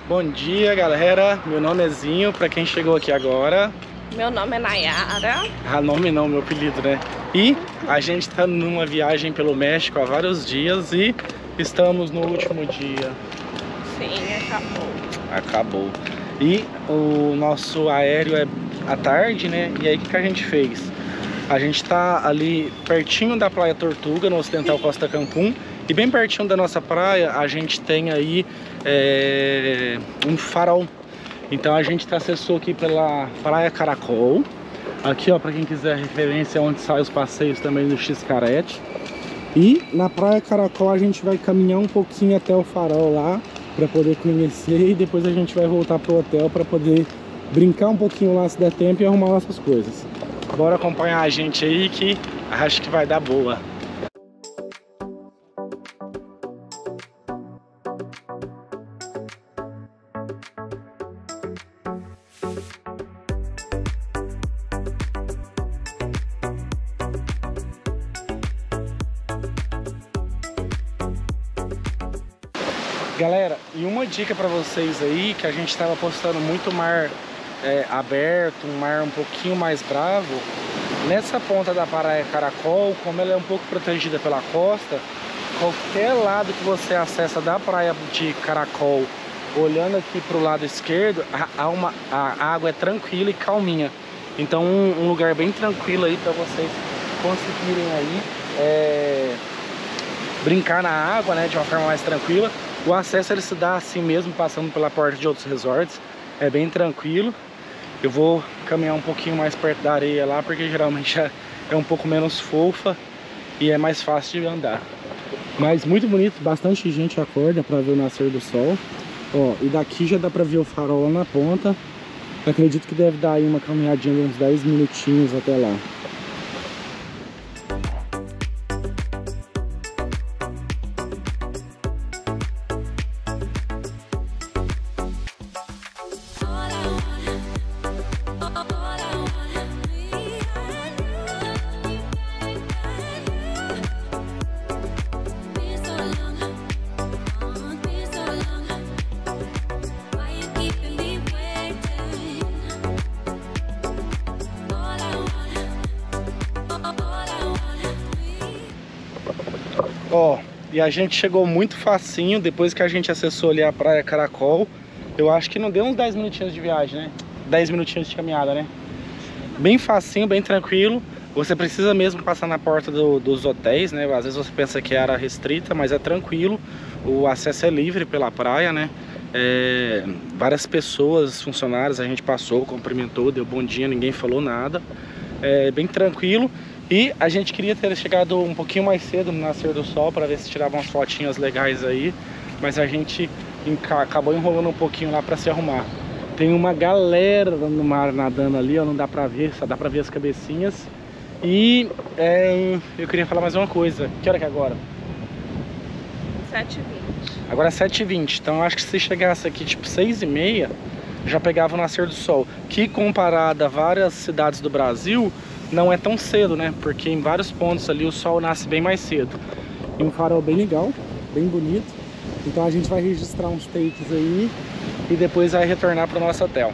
Bom dia, galera. Meu nome é Zinho, pra quem chegou aqui agora. Meu nome é Nayara. Ah, nome não, meu apelido, né? E a gente tá numa viagem pelo México há vários dias e estamos no último dia. Sim, acabou. Acabou. E o nosso aéreo é à tarde, né? E aí o que a gente fez? A gente tá ali pertinho da Praia Tortuga, no Ocidental Costa Cancún. E bem pertinho da nossa praia, a gente tem aí um farol. Então a gente acessou aqui pela Praia Caracol. Aqui, ó, para quem quiser referência, é onde saem os passeios também do Xcaret. E na Praia Caracol a gente vai caminhar um pouquinho até o farol lá, para poder conhecer. E depois a gente vai voltar pro hotel para poder brincar um pouquinho lá se der tempo e arrumar nossas coisas. Bora acompanhar a gente aí que acho que vai dar boa. Galera, e uma dica pra vocês aí, que a gente tava postando muito mar aberto, um mar um pouquinho mais bravo. Nessa ponta da Praia Caracol, como ela é um pouco protegida pela costa, qualquer lado que você acessa da Praia de Caracol, olhando aqui pro lado esquerdo, a água é tranquila e calminha. Então um lugar bem tranquilo aí pra vocês conseguirem aí brincar na água, né, de uma forma mais tranquila. O acesso ele se dá assim mesmo, passando pela porta de outros resorts. É bem tranquilo. Eu vou caminhar um pouquinho mais perto da areia lá, porque geralmente é um pouco menos fofa e é mais fácil de andar. Mas muito bonito, bastante gente acorda para ver o nascer do sol. Ó, e daqui já dá para ver o farol lá na ponta. Eu acredito que deve dar aí uma caminhadinha de uns 10 minutinhos até lá. Ó, e a gente chegou muito facinho depois que a gente acessou ali a Praia Caracol. Eu acho que não deu uns 10 minutinhos de viagem, né? 10 minutinhos de caminhada, né? Bem facinho, bem tranquilo. Você precisa mesmo passar na porta dos hotéis, né? Às vezes você pensa que é área restrita, mas é tranquilo. O acesso é livre pela praia, né? Várias pessoas, funcionários, a gente passou, cumprimentou, deu bom dia, ninguém falou nada. É bem tranquilo. E a gente queria ter chegado um pouquinho mais cedo no nascer do sol para ver se tirava umas fotinhas legais aí, mas a gente acabou enrolando um pouquinho lá para se arrumar. Tem uma galera no mar nadando ali, ó, não dá para ver, só dá para ver as cabecinhas. E eu queria falar mais uma coisa. Que hora que é agora? 7h20. Agora é 7h20, então eu acho que se chegasse aqui tipo 6h30, já pegava o nascer do sol. Que comparado a várias cidades do Brasil, não é tão cedo, né? Porque em vários pontos ali o sol nasce bem mais cedo. E um farol bem legal, bem bonito. Então a gente vai registrar uns takes aí e depois vai retornar para o nosso hotel.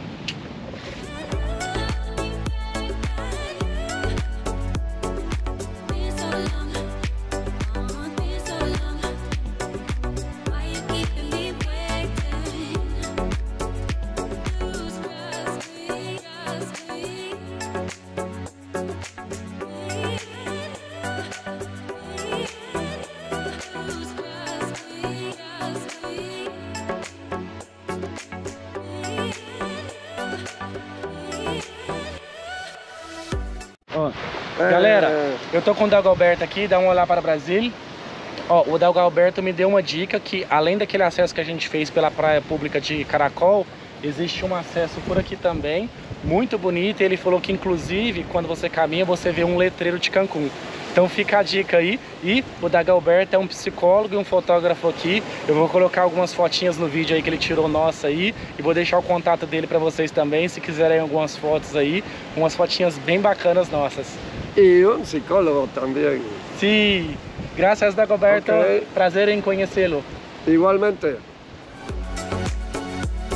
Ó, galera, eu tô com o Dagoberto aqui, dá um olhar para Brasília. Ó, o Dagoberto me deu uma dica que, além daquele acesso que a gente fez pela praia pública de Caracol, existe um acesso por aqui também, muito bonito. E ele falou que, inclusive, quando você caminha, você vê um letreiro de Cancún. Então fica a dica aí. E o Dagoberto é um psicólogo e um fotógrafo aqui. Eu vou colocar algumas fotinhas no vídeo aí que ele tirou nossa aí. E vou deixar o contato dele para vocês também, se quiserem algumas fotos aí. Umas fotinhas bem bacanas nossas. E um psicólogo também. Sim. Graças, Dagoberto. Okay. Prazer em conhecê-lo. Igualmente.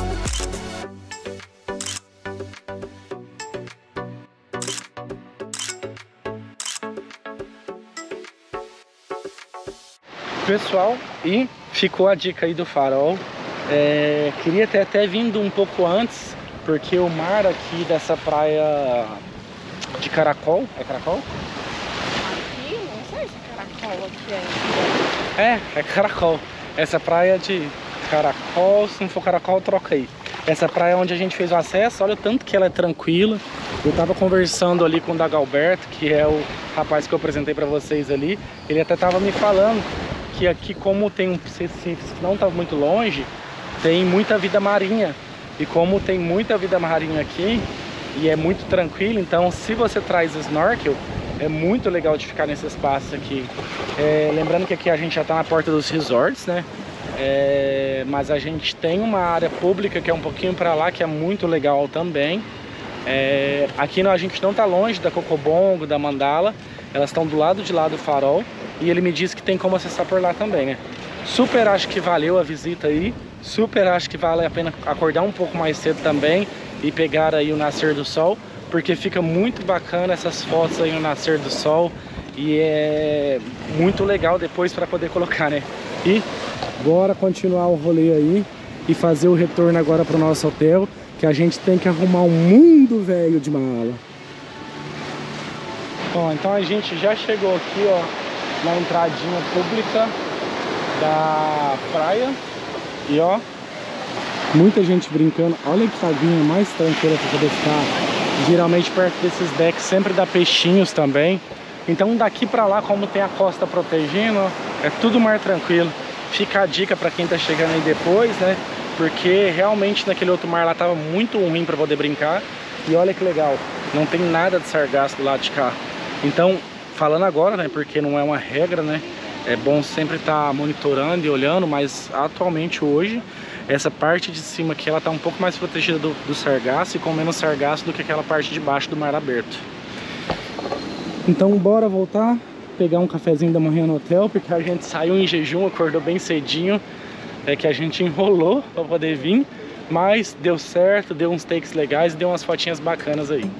Pessoal, e ficou a dica aí do farol. Queria ter até vindo um pouco antes, porque o mar aqui dessa praia de Caracol, é Caracol? Aqui, não sei se é Caracol aqui ainda. É Caracol. Essa praia de Caracol, se não for Caracol, troca aí. Essa praia onde a gente fez o acesso, olha o tanto que ela é tranquila. Eu tava conversando ali com o Dagalberto, que é o rapaz que eu apresentei pra vocês ali. Ele até tava me falando que aqui, como tem um Recife que não tá muito longe, tem muita vida marinha. E como tem muita vida marinha aqui, e é muito tranquilo, então se você traz snorkel, é muito legal de ficar nesse espaço aqui. Lembrando que aqui a gente já tá na porta dos resorts, né? Mas a gente tem uma área pública que é um pouquinho para lá, que é muito legal também. Aqui a gente não tá longe da Cocobongo, da Mandala. Elas estão do lado de lá do farol. E ele me disse que tem como acessar por lá também, né? Super acho que valeu a visita aí. Super acho que vale a pena acordar um pouco mais cedo também e pegar aí o nascer do sol, porque fica muito bacana essas fotos aí no nascer do sol. E é muito legal depois para poder colocar, né? E bora continuar o rolê aí e fazer o retorno agora pro nosso hotel, que a gente tem que arrumar um mundo velho de mala. Bom, então a gente já chegou aqui, ó, na entradinha pública da praia. E ó, muita gente brincando. Olha que aguinha mais tranquila para poder ficar. Geralmente perto desses decks sempre dá peixinhos também. Então daqui pra lá, como tem a costa protegendo, ó, é tudo mar tranquilo. Fica a dica pra quem tá chegando aí depois, né? Porque realmente naquele outro mar lá tava muito ruim pra poder brincar. E olha que legal, não tem nada de sargaço do lado de cá. Então, falando agora, né? Porque não é uma regra, né? É bom sempre estar monitorando e olhando, mas atualmente hoje, essa parte de cima aqui, ela tá um pouco mais protegida do sargaço e com menos sargaço do que aquela parte de baixo do mar aberto. Então bora voltar, pegar um cafezinho da manhã no hotel, porque a gente saiu em jejum, acordou bem cedinho, que a gente enrolou para poder vir, mas deu certo, deu uns takes legais e deu umas fotinhas bacanas aí.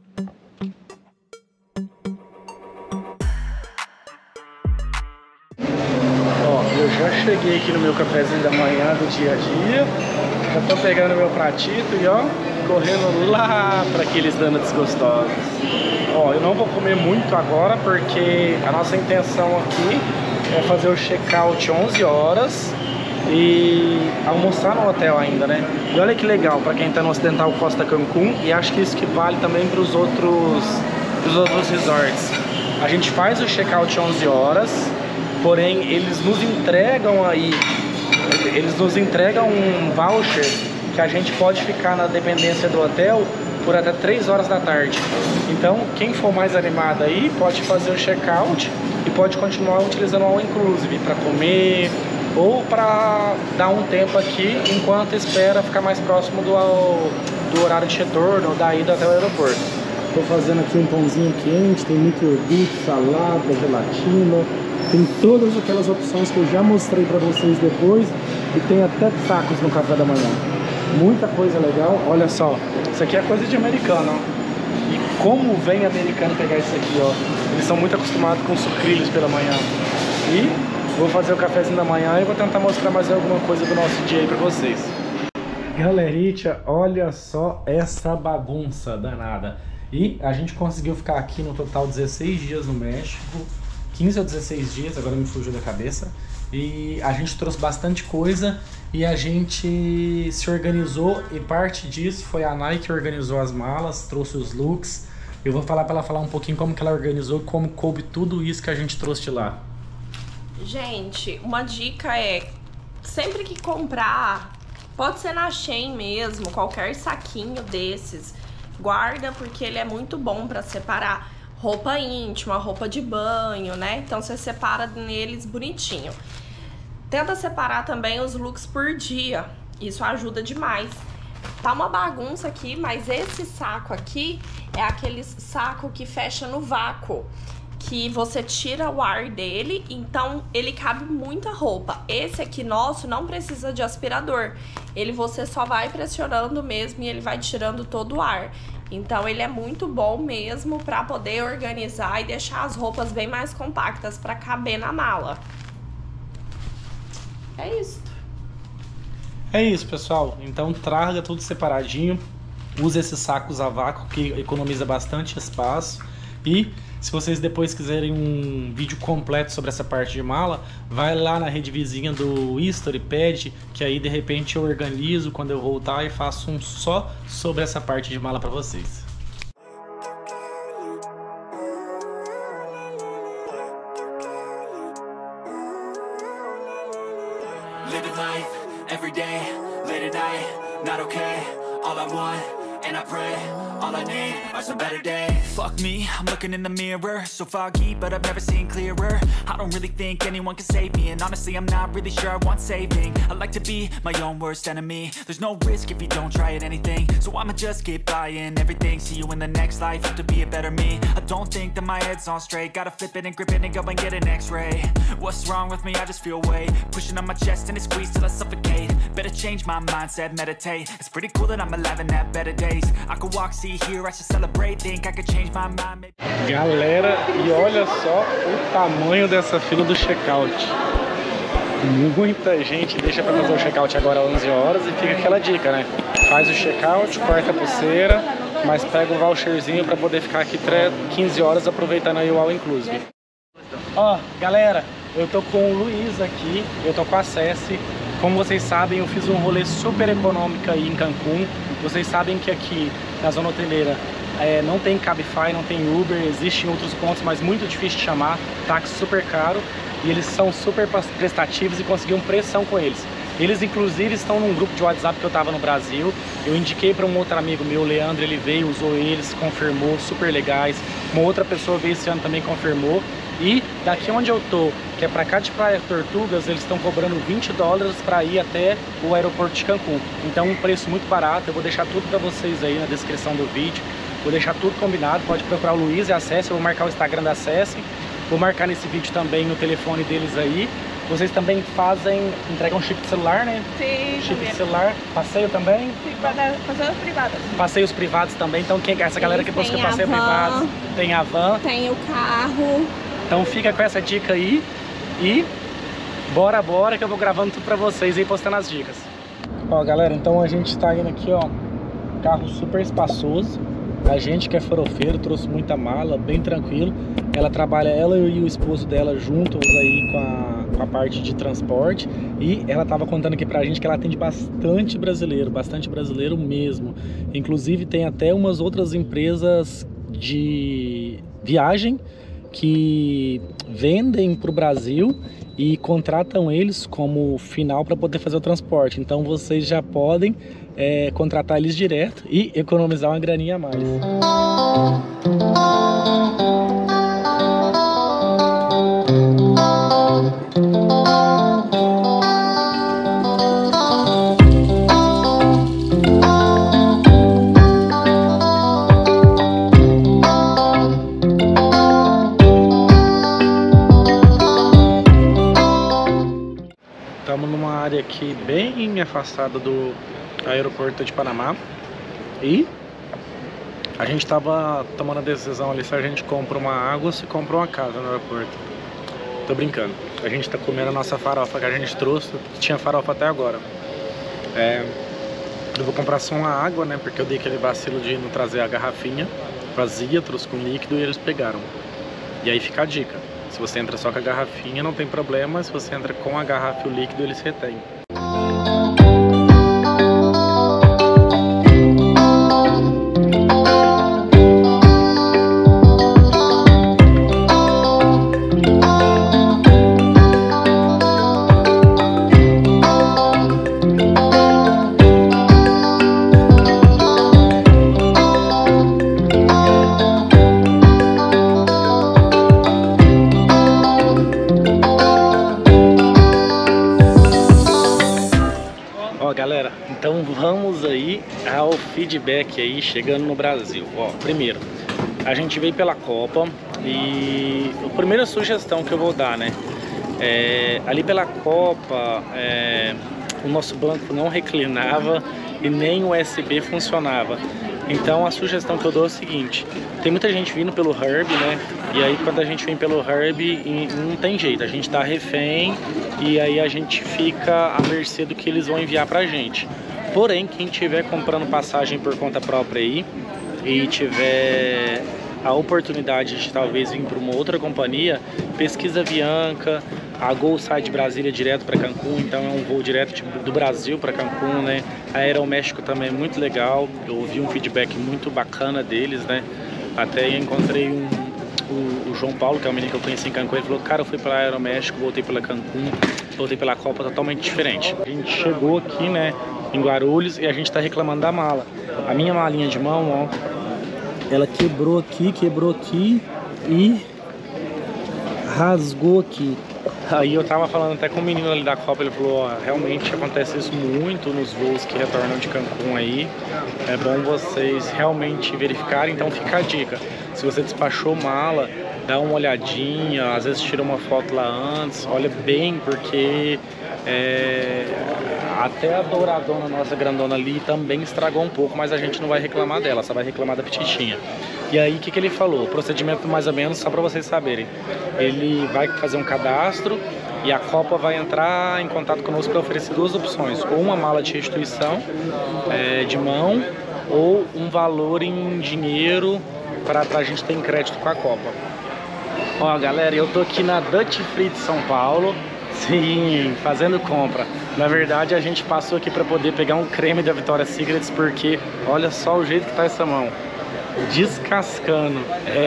Eu já cheguei aqui no meu cafezinho da manhã do dia a dia, já tô pegando meu pratito e ó, correndo lá para aqueles donuts gostosos. Ó, eu não vou comer muito agora porque a nossa intenção aqui é fazer o check-out 11 horas e almoçar no hotel ainda, né? E olha que legal, para quem tá no Ocidental Costa Cancún, e acho que isso que vale também para os outros resorts. A gente faz o check-out 11 horas, porém eles nos entregam um voucher que a gente pode ficar na dependência do hotel por até 3 horas da tarde. Então quem for mais animado aí pode fazer o check-out e pode continuar utilizando o All Inclusive para comer ou para dar um tempo aqui enquanto espera ficar mais próximo do horário de retorno ou da ida até o aeroporto. Estou fazendo aqui um pãozinho quente, tem muito iogurte, salada, gelatina, tem todas aquelas opções que eu já mostrei para vocês depois, e tem até tacos no café da manhã. Muita coisa legal. Olha só, isso aqui é coisa de americano, ó. E como vem americano pegar isso aqui, ó. Eles são muito acostumados com sucrilhos pela manhã. E vou fazer o cafezinho da manhã e vou tentar mostrar mais alguma coisa do nosso dia aí pra vocês. Galeritia, olha só essa bagunça danada. E a gente conseguiu ficar aqui no total 16 dias no México. 15 ou 16 dias, agora me fugiu da cabeça. E a gente trouxe bastante coisa e a gente se organizou, e parte disso foi a Nai que organizou as malas, trouxe os looks. Eu vou falar para ela falar um pouquinho como que ela organizou, como coube tudo isso que a gente trouxe de lá. Gente, uma dica é, sempre que comprar, pode ser na Shein mesmo, qualquer saquinho desses, guarda, porque ele é muito bom para separar roupa íntima, roupa de banho, né? Então você separa neles bonitinho. Tenta separar também os looks por dia, isso ajuda demais. Tá uma bagunça aqui, mas esse saco aqui é aquele saco que fecha no vácuo, que você tira o ar dele, então ele cabe muita roupa. Esse aqui nosso não precisa de aspirador, ele você só vai pressionando mesmo e ele vai tirando todo o ar. Então ele é muito bom mesmo para poder organizar e deixar as roupas bem mais compactas para caber na mala. é isso. É isso, pessoal. Então traga tudo separadinho. Use esses sacos a vácuo que economiza bastante espaço. E se vocês depois quiserem um vídeo completo sobre essa parte de mala, vai lá na rede vizinha do History, pede, que aí de repente eu organizo quando eu voltar e faço um só sobre essa parte de mala para vocês. Living life, every day, late at night, not okay. All I want, and I pray, all I need are some better days. Fuck me, I'm looking in the mirror, so foggy, but I've never seen clearer. I don't really think anyone can save me, and honestly I'm not really sure I want saving. I like to be my own worst enemy. There's no risk if you don't try at anything, so I'ma just keep buying everything. See you in the next life, have to be a better me. I don't think that my head's on straight, gotta flip it and grip it and go and get an x-ray. What's wrong with me? I just feel weight pushing on my chest and it squeezes till I suffocate. Better change my mindset, meditate. It's pretty cool that I'm alive and have better days. I could walk, see, hear, I should celebrate. Think I could change my mind, maybe. Galera, e olha só o tamanho dessa fila do checkout. Muita gente deixa para fazer o checkout agora às 11 horas e fica aquela dica, né? Faz o checkout, corta a pulseira, mas pega o voucherzinho para poder ficar aqui 15 horas aproveitando aí o All Inclusive. Ó, galera, eu tô com o Luiz aqui, eu tô com a Ceci. Como vocês sabem, eu fiz um rolê super econômico aí em Cancún. Vocês sabem que aqui na zona hoteleira não tem Cabify, não tem Uber, existem outros pontos, mas muito difícil de chamar, táxi super caro, e eles são super prestativos e consegui um pressão com eles. Eles inclusive estão num grupo de WhatsApp que eu tava no Brasil, eu indiquei para um outro amigo meu, o Leandro, ele veio, usou eles, confirmou, super legais. Uma outra pessoa veio esse ano também, confirmou. E daqui onde eu tô, que é pra cá de Praia Tortugas, eles estão cobrando $20 para ir até o aeroporto de Cancún. Então um preço muito barato, eu vou deixar tudo para vocês aí na descrição do vídeo. Vou deixar tudo combinado, pode procurar o Luiz e a Ceci, eu vou marcar o Instagram da Ceci. Vou marcar nesse vídeo também no telefone deles aí. Vocês também entregam chip de celular, né? Sim, chip de celular, passeio também? Passeios privados. Passeios privados também, então essa galera que busca passeio privado, tem a van. Tem o carro. Então fica com essa dica aí e bora que eu vou gravando tudo pra vocês e postando as dicas. Ó, galera, então a gente tá indo aqui, ó, carro super espaçoso. A gente que é farofeiro trouxe muita mala, bem tranquilo. Ela trabalha, ela e o esposo dela juntos aí com a parte de transporte. E ela tava contando aqui pra gente que ela atende bastante brasileiro mesmo. Inclusive tem até umas outras empresas de viagem que vendem para o Brasil e contratam eles como final para poder fazer o transporte. Então vocês já podem contratar eles direto e economizar uma graninha a mais. Estamos numa área aqui bem afastada do aeroporto de Panamá e a gente estava tomando a decisão ali se a gente compra uma água ou se compra uma casa no aeroporto. Tô brincando, a gente tá comendo a nossa farofa que a gente trouxe, tinha farofa até agora. Eu vou comprar só uma água, né, porque eu dei aquele vacilo de não trazer a garrafinha vazia, trouxe com líquido e eles pegaram. E aí fica a dica. Se você entra só com a garrafinha, não tem problema. Se você entra com a garrafa e o líquido, eles retêm. Galera, então vamos aí ao feedback aí chegando no Brasil. Ó, primeiro, a gente veio pela Copa e a primeira sugestão que eu vou dar, né, ali pela Copa o nosso banco não reclinava e nem o USB funcionava. Então a sugestão que eu dou é o seguinte: tem muita gente vindo pelo Herb, né? E aí quando a gente vem pelo Herb, não tem jeito, a gente tá refém e aí a gente fica à mercê do que eles vão enviar pra gente. Porém, quem tiver comprando passagem por conta própria aí e tiver a oportunidade de talvez vir para uma outra companhia, pesquisa Avianca. A Gol sai de Brasília direto para Cancún, então é um voo direto do Brasil para Cancún, né? A Aeroméxico também é muito legal, eu ouvi um feedback muito bacana deles, né? Até encontrei o João Paulo, que é um menino que eu conheci em Cancún, ele falou: cara, eu fui para a Aeroméxico, voltei pela Cancún, voltei pela Copa, totalmente diferente. A gente chegou aqui, né, em Guarulhos, e a gente tá reclamando da mala. A minha malinha de mão, ó, ela quebrou aqui e rasgou aqui. Aí eu tava falando até com o menino ali da Copa, ele falou: ó, realmente acontece isso muito nos voos que retornam de Cancún aí. É bom vocês realmente verificarem, então fica a dica. Se você despachou mala, dá uma olhadinha, às vezes tira uma foto lá antes, olha bem, porque até a douradona nossa grandona ali também estragou um pouco, mas a gente não vai reclamar dela, só vai reclamar da petitinha. E aí, o que ele falou? O procedimento, mais ou menos, só para vocês saberem. Ele vai fazer um cadastro e a Copa vai entrar em contato conosco para oferecer duas opções: ou uma mala de restituição de mão, ou um valor em dinheiro para a gente ter em crédito com a Copa. Ó, galera, eu tô aqui na Duty Free de São Paulo. Sim, fazendo compra. Na verdade, a gente passou aqui para poder pegar um creme da Victoria's Secret, porque olha só o jeito que tá essa mão. Descascando.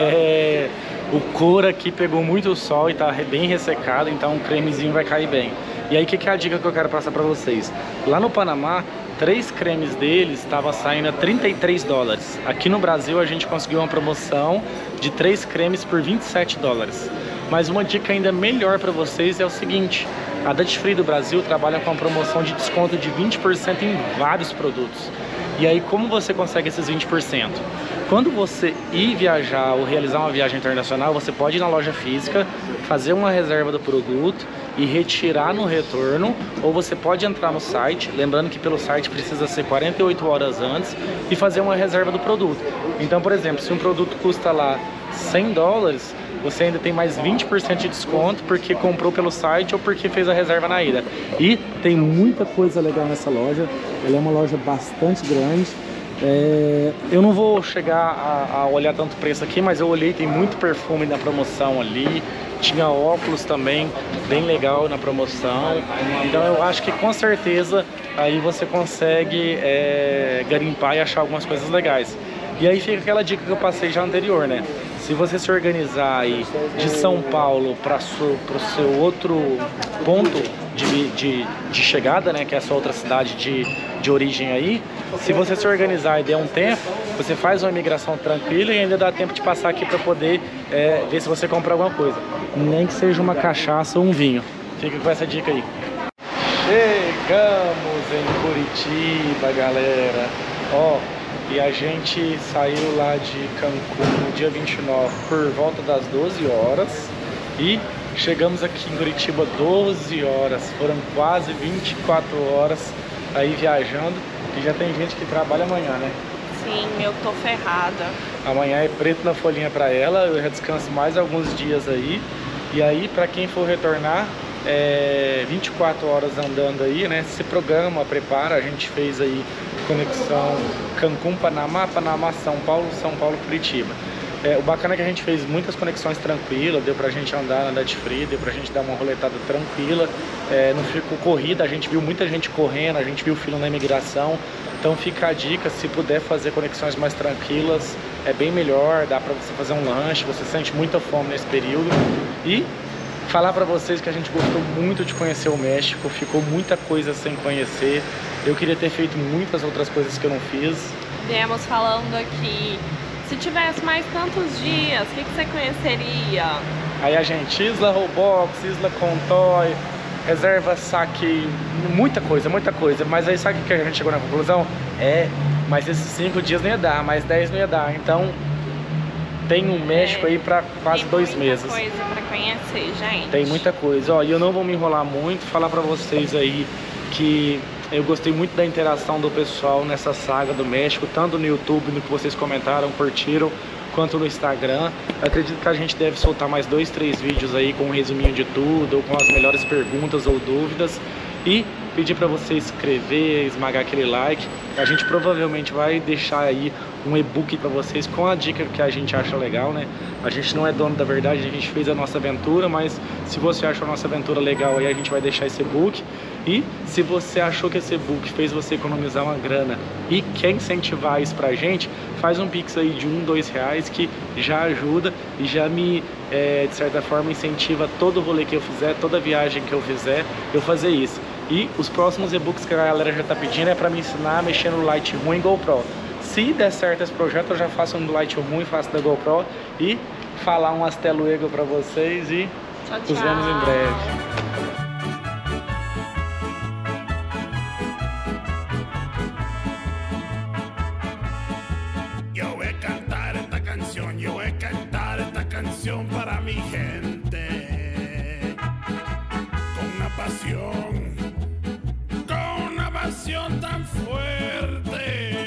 O couro aqui pegou muito sol e tá bem ressecado, então o cremezinho vai cair bem. E aí, que é a dica que eu quero passar para vocês? Lá no Panamá, 3 cremes deles estavam saindo a $33. Aqui no Brasil a gente conseguiu uma promoção de 3 cremes por $27. Mas uma dica ainda melhor para vocês é o seguinte: a Duty Free do Brasil trabalha com uma promoção de desconto de 20% em vários produtos. E aí, como você consegue esses 20%? Quando você ir viajar ou realizar uma viagem internacional, você pode ir na loja física, fazer uma reserva do produto e retirar no retorno, ou você pode entrar no site, lembrando que pelo site precisa ser 48 horas antes, e fazer uma reserva do produto. Então, por exemplo, se um produto custa lá $100, você ainda tem mais 20% de desconto porque comprou pelo site ou porque fez a reserva na ida. E tem muita coisa legal nessa loja, ela é uma loja bastante grande. Eu não vou chegar a olhar tanto preço aqui, mas eu olhei, tem muito perfume na promoção ali, tinha óculos também bem legal na promoção. Então eu acho que com certeza aí você consegue garimpar e achar algumas coisas legais. E aí fica aquela dica que eu passei já anterior, né? Se você se organizar aí de São Paulo para o seu outro ponto de chegada, né, que é a sua outra cidade de origem aí, se você se organizar e der um tempo, você faz uma imigração tranquila e ainda dá tempo de passar aqui para poder ver se você compra alguma coisa. Nem que seja uma cachaça ou um vinho. Fica com essa dica aí. Chegamos em Curitiba, galera. Ó, e a gente saiu lá de Cancún no dia 29 por volta das 12 horas e chegamos aqui em Curitiba 12 horas. Foram quase 24 horas aí viajando, e já tem gente que trabalha amanhã, né? Sim, eu tô ferrada. Amanhã é preto na folhinha pra ela, eu já descanso mais alguns dias aí. E aí, pra quem for retornar, 24 horas andando aí, né? Se programa, prepara. A gente fez aí conexão Cancún, Panamá, Panamá, São Paulo, São Paulo, Curitiba. O bacana é que a gente fez muitas conexões tranquilas, deu pra gente andar na Duty Free, deu pra gente dar uma roletada tranquila, não ficou corrida, a gente viu muita gente correndo, a gente viu fila na imigração. Então fica a dica, se puder fazer conexões mais tranquilas, é bem melhor, dá pra você fazer um lanche, você sente muita fome nesse período. E falar pra vocês que a gente gostou muito de conhecer o México, ficou muita coisa sem conhecer. Eu queria ter feito muitas outras coisas que eu não fiz. Viemos falando aqui, se tivesse mais tantos dias, o que você conheceria? Aí a gente, Isla Roblox, Isla Contoy, reserva saque, muita coisa. Mas aí sabe o que a gente chegou na conclusão? Mas esses 5 dias não ia dar, mais 10 não ia dar. Então tem um México aí pra quase 2 meses. Tem muita coisa pra conhecer, gente. Tem muita coisa. Ó, e eu não vou me enrolar muito, falar pra vocês aí que Eu gostei muito da interação do pessoal nessa saga do México, tanto no YouTube, no que vocês comentaram, curtiram, quanto no Instagram. Eu acredito que a gente deve soltar mais 2, 3 vídeos aí com um resuminho de tudo, ou com as melhores perguntas ou dúvidas. E pedir para você inscrever, esmagar aquele like. A gente provavelmente vai deixar aí um e-book para vocês com a dica que a gente acha legal, né? A gente não é dono da verdade, a gente fez a nossa aventura, mas se você achou a nossa aventura legal aí, a gente vai deixar esse e-book. E se você achou que esse e-book fez você economizar uma grana e quer incentivar isso pra gente, faz um pix aí de R$1, R$2 que já ajuda e já me, de certa forma, incentiva todo o rolê que eu fizer, toda viagem que eu fizer, eu fazer isso. E os próximos e-books que a galera já tá pedindo é pra me ensinar a mexer no Lightroom e GoPro. Se der certo esse projeto, eu já faço um do Lightroom e faço da GoPro e falar um hasta luego pra vocês e Tchau, nos vemos em breve. Yo voy a cantar esta canción, yo voy a cantar esta canción para mi gente. Con una pasión tan fuerte.